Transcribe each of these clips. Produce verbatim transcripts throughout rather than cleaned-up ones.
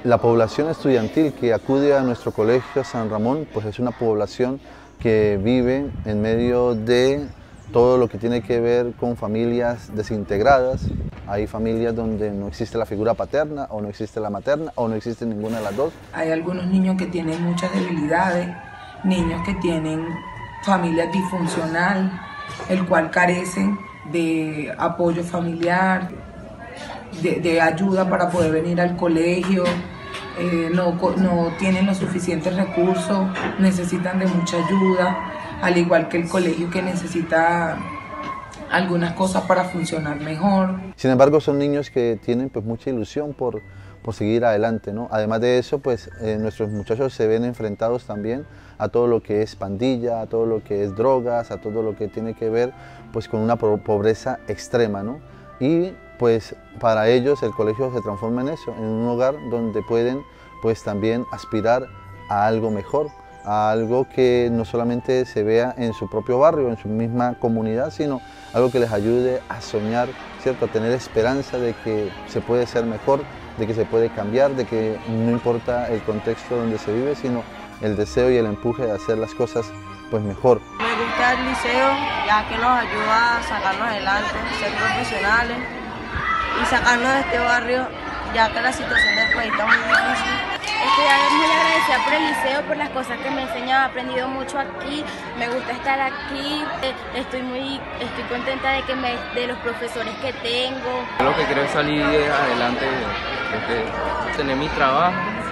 La población estudiantil que acude a nuestro colegio San Ramón, pues es una población que vive en medio de todo lo que tiene que ver con familias desintegradas. Hay familias donde no existe la figura paterna, o no existe la materna, o no existe ninguna de las dos. Hay algunos niños que tienen muchas debilidades, niños que tienen familias disfuncionales, el cual carecen de apoyo familiar, de, de ayuda para poder venir al colegio, eh, no, no tienen los suficientes recursos, necesitan de mucha ayuda, al igual que el colegio que necesita algunas cosas para funcionar mejor. Sin embargo, son niños que tienen pues mucha ilusión por, por seguir adelante, ¿no? Además de eso, pues eh, nuestros muchachos se ven enfrentados también a todo lo que es pandilla, a todo lo que es drogas, a todo lo que tiene que ver pues con una pobreza extrema, ¿no? Y pues para ellos el colegio se transforma en eso, en un hogar donde pueden pues también aspirar a algo mejor, a algo que no solamente se vea en su propio barrio, en su misma comunidad, sino algo que les ayude a soñar, ¿cierto? A tener esperanza de que se puede ser mejor, de que se puede cambiar, de que no importa el contexto donde se vive, sino el deseo y el empuje de hacer las cosas pues mejor. Me gusta el liceo, ya que nos ayuda a sacarnos adelante, ser profesionales y sacarnos de este barrio, ya que la situación del país está muy difícil. Estoy muy agradecida por el liceo, por las cosas que me enseñan, he aprendido mucho aquí, me gusta estar aquí, estoy muy estoy contenta de, que me, de los profesores que tengo. Lo que quiero es salir adelante, este, tener mi trabajo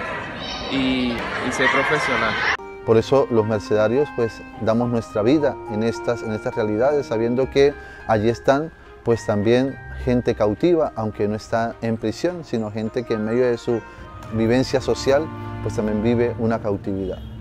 y, y ser profesional. Por eso los mercedarios pues damos nuestra vida en estas, en estas realidades, sabiendo que allí están pues también gente cautiva, aunque no está en prisión, sino gente que en medio de su vivencia social pues también vive una cautividad.